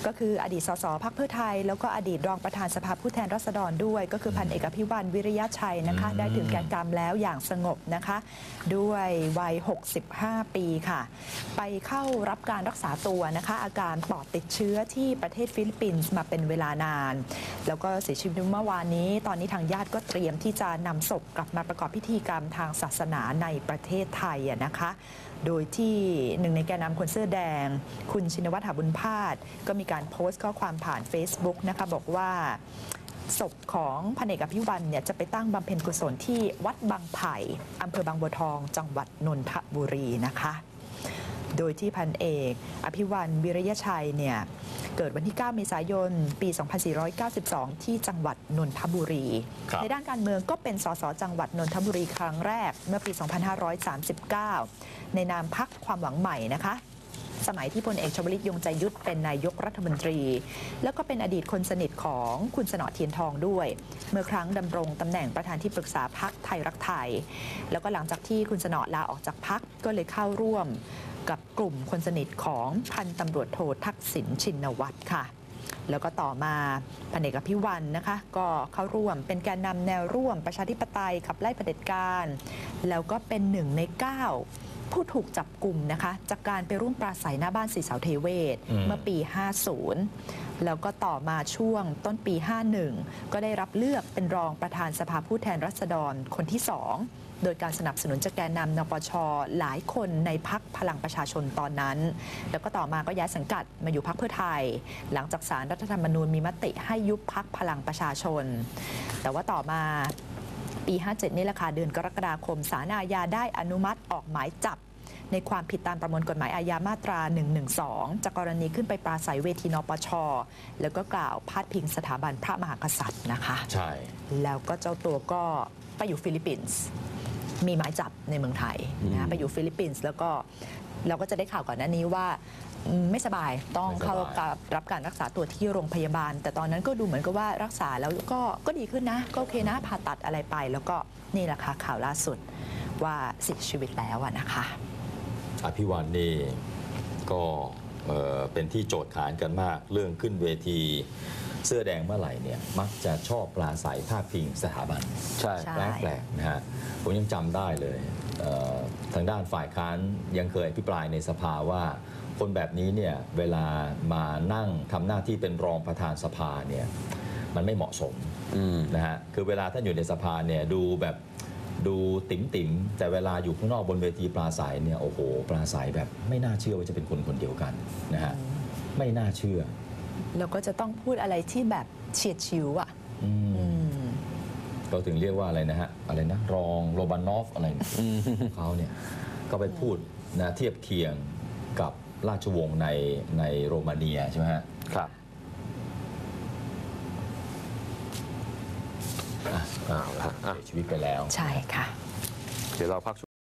ก็คืออดีตสสพรรคเพื่อไทยแล้วก็อดีตรองประธานสภาผู้แทนราษฎรด้วยก็คือพันเอกอภิวันวิริยะชัยนะคะได้ถึงแก่กรรมแล้วอย่างสงบนะคะด้วยวัย65 ปีค่ะไปเข้ารับการรักษาตัวนะคะอาการปอดติดเชื้อที่ประเทศฟิลิปปินส์มาเป็นเวลานานแล้วก็เสียชีวิตเมื่อวานนี้ตอนนี้ทางญาติก็เตรียมที่จะนำศพกลับมาประกอบพิธีกรรมทางศาสนาในประเทศไทยนะคะโดยที่หนึ่งในแกนนำคนเสื้อแดงคุณชินวัตร หบุญพาสก็มีการโพสต์ข้อความผ่าน Facebook นะคะบอกว่าศพของพันเอกอภิวันเนี่ยจะไปตั้งบำเพ็ญกุศลที่วัดบางไผ่อำเภอบางบัวทองจังหวัดนนทบุรีนะคะโดยที่พันเอกอภิวันวิริยชัยเนี่ยเกิดวันที่ 9 เมษายน ปี 2492 ที่จังหวัดนนทบุรีในด้านการเมืองก็เป็นสสจังหวัดนนทบุรีครั้งแรกเมื่อปี 2539 ในนามพรรคความหวังใหม่นะคะสมัยที่พลเอกชวลิตยงใจยุทธเป็นนายกรัฐมนตรีแล้วก็เป็นอดีตคนสนิทของคุณสนอเทียนทองด้วยเมื่อครั้งดำรงตำแหน่งประธานที่ปรึกษาพรรคไทยรักไทยแล้วก็หลังจากที่คุณสนอลาออกจากพรรคก็เลยเข้าร่วมกับกลุ่มคนสนิทของพันตำรวจโททักษิณชินวัตรค่ะแล้วก็ต่อมาพันเอกอภิวันนะคะก็เข้าร่วมเป็นแกนนำแนวร่วมประชาธิปไตยขับไล่เผด็จการแล้วก็เป็น1 ใน 9ผู้ถูกจับกลุ่มนะคะจากการไปร่วมปราศัยหน้าบ้านศรีเสาเทเวศเมื่อปี 50 แล้วก็ต่อมาช่วงต้นปี 51 ก็ได้รับเลือกเป็นรองประธานสภาผู้แทนราษฎรคนที่ 2 โดยการสนับสนุนจากแกนนำนปช.หลายคนในพรรคพลังประชาชนตอนนั้นแล้วก็ต่อมาก็ย้ายสังกัดมาอยู่พรรคเพื่อไทยหลังจากศาลรัฐธรรมนูญมีมติให้ยุบพรรคพลังประชาชนแต่ว่าต่อมาปี 57 นี่แหละค่ะเดือนกรกฎาคมศาลอาญาได้อนุมัติออกหมายจับในความผิดตามประมวลกฎหมายอาญามาตรา 112 จากกรณีขึ้นไปปราศัยเวทีนปช.แล้วก็กล่าวพาดพิงสถาบันพระมหากษัตริย์นะคะใช่แล้วก็เจ้าตัวก็ไปอยู่ฟิลิปปินส์มีหมายจับในเมืองไทยนะไปอยู่ฟิลิปปินส์แล้วก็เราก็จะได้ข่าวก่อนหน้านี้ว่าไม่สบายต้องเข้ารับการรักษาตัวที่โรงพยาบาลแต่ตอนนั้นก็ดูเหมือนกับว่ารักษาแล้วก็ดีขึ้นนะก็โอเคนะผ่าตัดอะไรไปแล้วก็นี่แหละค่ะข่าวล่าสุดว่าเสียชีวิตแล้วนะคะอภิวันนี่ก็เป็นที่โจทย์ขานกันมากเรื่องขึ้นเวทีเสื้อแดงเมื่อไหร่เนี่ยมักจะชอบปราศัยพาดพิงสถาบันใช่แปลกนะฮะผมยังจำได้เลยทางด้านฝ่ายค้านยังเคยอภิปรายในสภาว่าคนแบบนี้เนี่ยเวลามานั่งทำหน้าที่เป็นรองประธานสภาเนี่ยมันไม่เหมาะสมนะฮะคือเวลาท่านอยู่ในสภาเนี่ยดูติ๋มแต่เวลาอยู่ข้างนอกบนเวทีปราศัยเนี่ยโอ้โหปราศัยแบบไม่น่าเชื่อว่าจะเป็นคนคนเดียวกันนะฮะไม่น่าเชื่อแล้วก็จะต้องพูดอะไรที่แบบเฉียดฉิวอ่ะเราถึงเรียกว่าอะไรนะฮะอะไรนะรองโรบานอฟอะไรเขาเนี่ยก็ไปพูดนะเทียบเคียงกับราชวงศ์ในโรมาเนียใช่ไหมฮะครับเสียชีวิตไปแล้วใช่ค่ะเดี๋ยวเราพัก